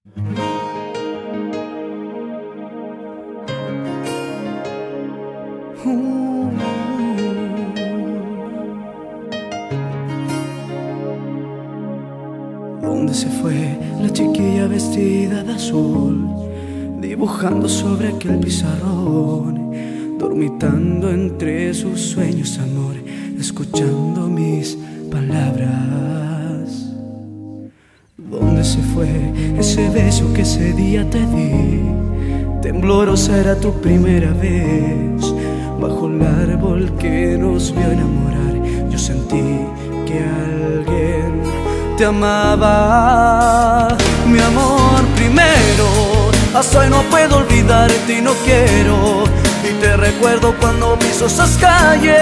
¿Dónde se fue la chiquilla vestida de azul, dibujando sobre aquel pizarrón, dormitando entre sus sueños, amor, escuchando mis palabras? ¿Dónde se fue ese beso que ese día te di? Temblorosa era tu primera vez, bajo el árbol que nos vio enamorar. Yo sentí que alguien te amaba, mi amor primero. Hasta hoy no puedo olvidarte y no quiero, y te recuerdo cuando piso esas calles,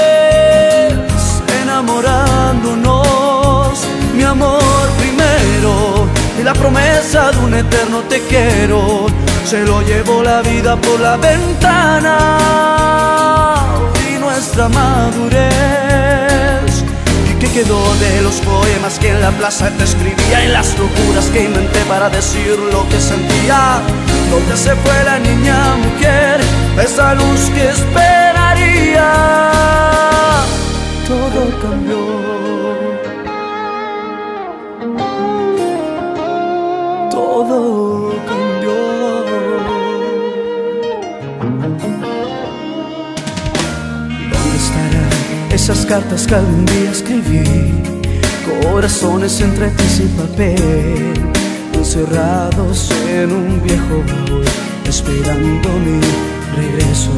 enamorándonos, mi amor primero. Y la promesa de un eterno te quiero se lo llevó la vida por la ventana, y nuestra madurez. ¿Y qué quedó de los poemas que en la plaza te escribía, y las locuras que inventé para decir lo que sentía? ¿Dónde se fue la niña mujer, esa luz que esperaría? Todo cambió, todo cambió. ¿Dónde estarán esas cartas que algún día escribí? Corazones entre tiza y papel, encerrados en un viejo baúl, esperando mi regreso.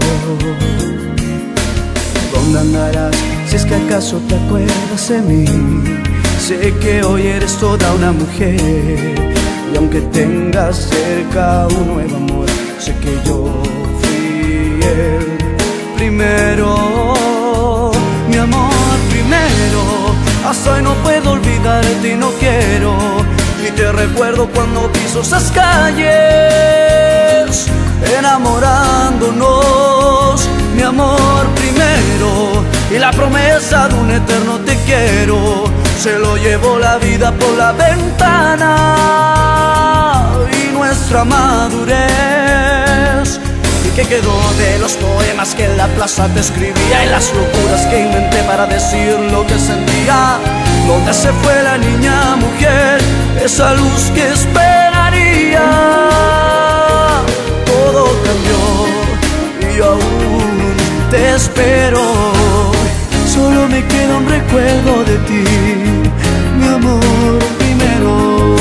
¿Dónde andarás si es que acaso te acuerdas de mí? Sé que hoy eres toda una mujer, y aunque tengas cerca un nuevo amor, sé que yo fui el primero, mi amor primero. Hasta hoy no puedo olvidarte y no quiero, y te recuerdo cuando piso esas calles, enamorándonos, mi amor primero. Y la promesa de un eterno te quiero se lo llevó la vida por la ventana, y nuestra madurez. ¿Y qué quedó de los poemas que en la plaza te escribía, y las locuras que inventé para decir lo que sentía? ¿Dónde se fue la niña mujer, esa luz que esperaría? Todo cambió y yo aún te espero. Solo me queda un recuerdo de ti, mi amor primero.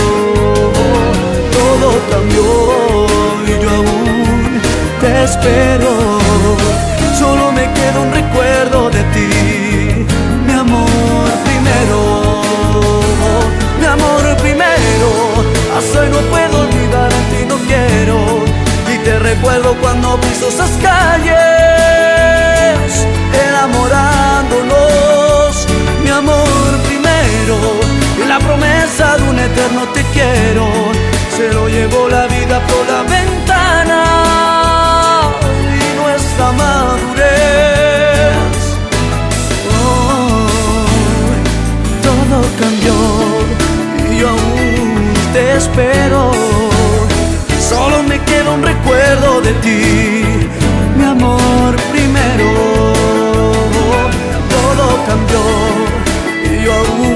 Todo cambió y yo aún te espero. Solo me queda un recuerdo de ti, mi amor primero, mi amor primero. Hasta hoy no puedo olvidarte y no quiero, y te recuerdo cuando piso esas calles, enamorándonos, mi amor primero. Y la promesa de un eterno te quiero se lo llevó la vida por la ventana, y nuestra madurez. Oh, todo cambió y yo aún te espero. Solo me queda un recuerdo de ti, mi amor primero. Todo cambió y yo aún